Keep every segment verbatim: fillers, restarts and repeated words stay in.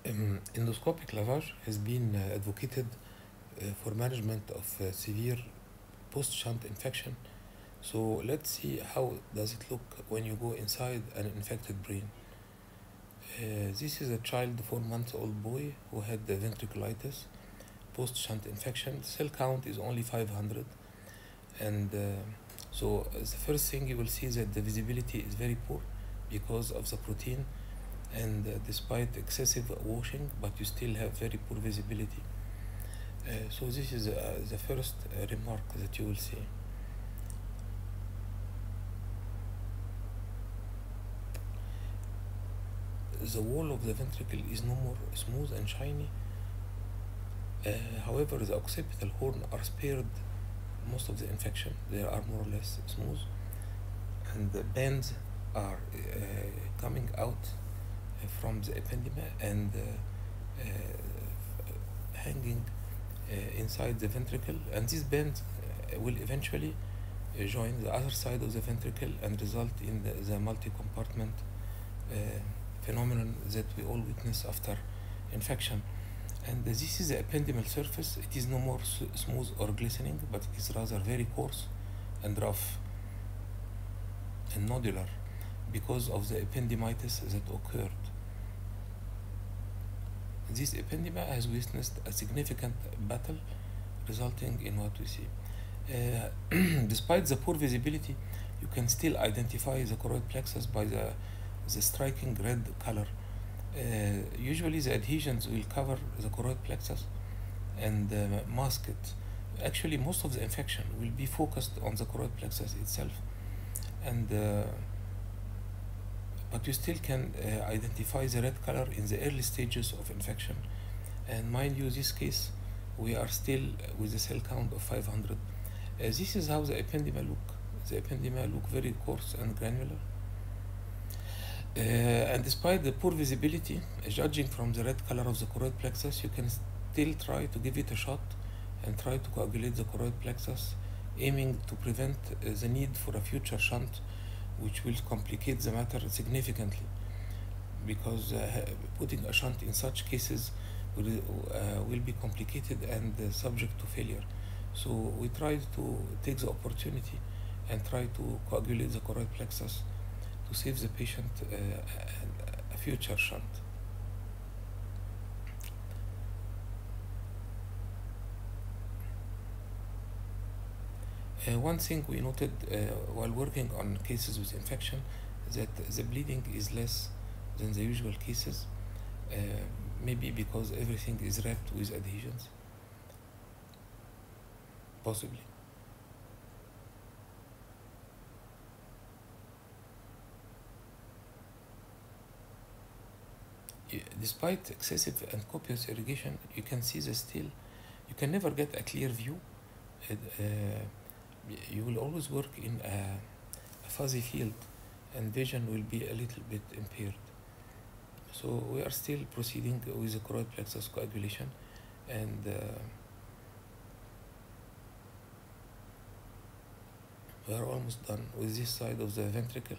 Um, endoscopic lavage has been uh, advocated uh, for management of uh, severe post-shunt infection. So let's see how does it look when you go inside an infected brain. Uh, this is a child, four months old boy who had the ventriculitis, post-shunt infection. Cell count is only five hundred, and uh, so uh, the first thing you will see that the visibility is very poor because of the protein, and uh, despite excessive washing, but you still have very poor visibility. Uh, so this is uh, the first uh, remark that you will see. The wall of the ventricle is no more smooth and shiny. Uh, however, the occipital horn are spared most of the infection. They are more or less smooth, and the bands are uh, coming out from the ependyma and uh, uh, hanging uh, inside the ventricle, and these bands uh, will eventually uh, join the other side of the ventricle and result in the, the multi-compartment uh, phenomenon that we all witness after infection. And this is the ependymal surface. It is no more smooth or glistening, but it is rather very coarse and rough and nodular because of the ependymitis that occurred. This ependyma has witnessed a significant battle, resulting in what we see. Uh, despite the poor visibility, you can still identify the choroid plexus by the, the striking red color. Uh, usually the adhesions will cover the choroid plexus and uh, mask it. Actually, most of the infection will be focused on the choroid plexus itself, and uh, but you still can uh, identify the red color in the early stages of infection. And mind you, this case, we are still with a cell count of five hundred. Uh, this is how the ependyma look. The ependyma look very coarse and granular. Uh, and despite the poor visibility, uh, judging from the red color of the choroid plexus, you can still try to give it a shot and try to coagulate the choroid plexus, aiming to prevent uh, the need for a future shunt, which will complicate the matter significantly, because uh, putting a shunt in such cases will, uh, will be complicated and uh, subject to failure. So we tried to take the opportunity and try to coagulate the choroid plexus to save the patient uh, a, a future shunt. Uh, one thing we noted uh, while working on cases with infection is that the bleeding is less than the usual cases, uh, maybe because everything is wrapped with adhesions, possibly. Despite excessive and copious irrigation, you can see the still, you can never get a clear view. Uh, uh, you will always work in a, a fuzzy field, and vision will be a little bit impaired. So we are still proceeding with the choroid plexus coagulation, and uh, we are almost done with this side of the ventricle.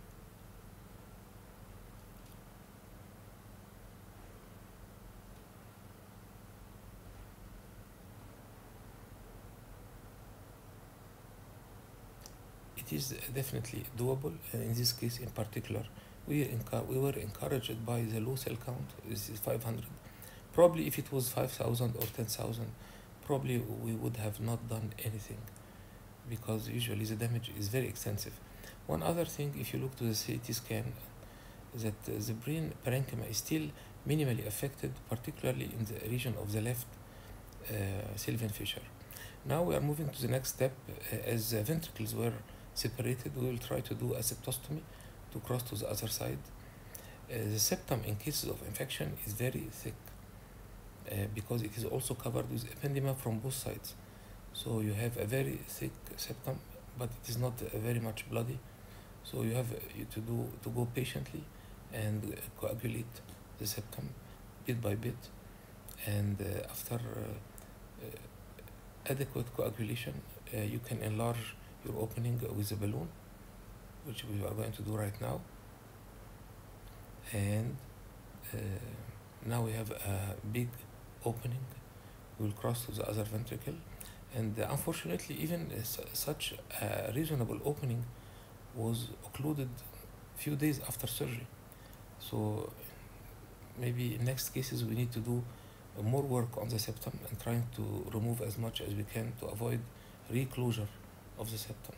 It is definitely doable. In this case in particular, we, we were encouraged by the low cell count. This is five hundred. Probably if it was five thousand or ten thousand, probably we would have not done anything, because usually the damage is very extensive. One other thing, if you look to the C T scan, that uh, the brain parenchyma is still minimally affected, particularly in the region of the left uh, Sylvian fissure. Now we are moving to the next step. Uh, as the ventricles were separated, we will try to do a septostomy to cross to the other side. Uh, the septum in cases of infection is very thick uh, because it is also covered with ependyma from both sides. So you have a very thick septum, but it is not uh, very much bloody. So you have uh, to do to go patiently and uh, coagulate the septum bit by bit, and uh, after uh, uh, adequate coagulation, uh, you can enlarge your opening with a balloon, which we are going to do right now, and uh, Now we have a big opening. We will cross to the other ventricle, and uh, unfortunately, even uh, su- such a reasonable opening was occluded few days after surgery. So maybe in next cases we need to do uh, more work on the septum and trying to remove as much as we can to avoid reclosure of the septum.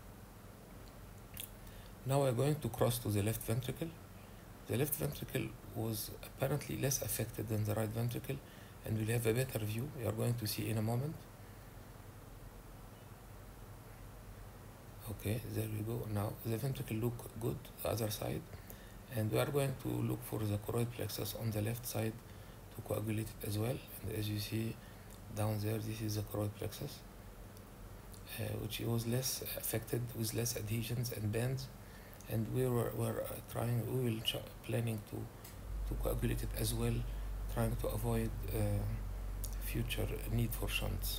Now we're going to cross to the left ventricle. The left ventricle was apparently less affected than the right ventricle, and we'll have a better view. We are going to see in a moment. Okay, there we go. Now the ventricle look good, the other side, and we are going to look for the choroid plexus on the left side to coagulate it as well. And as you see down there, this is the choroid plexus, uh, which was less affected with less adhesions and bends, and we were, were uh, trying, we will ch- planning to to coagulate it as well, trying to avoid uh, future need for shunts.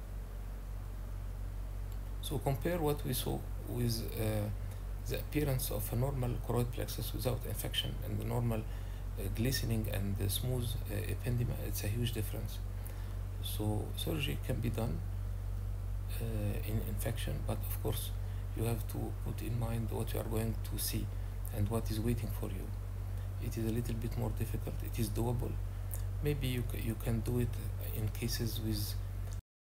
So compare what we saw with uh, the appearance of a normal choroid plexus without infection and the normal uh, glistening and uh, smooth uh, ependyma. It's a huge difference. So surgery can be done uh, in infection, but of course you have to put in mind what you are going to see and what is waiting for you. It is a little bit more difficult. It is doable. Maybe you, c- you can do it in cases with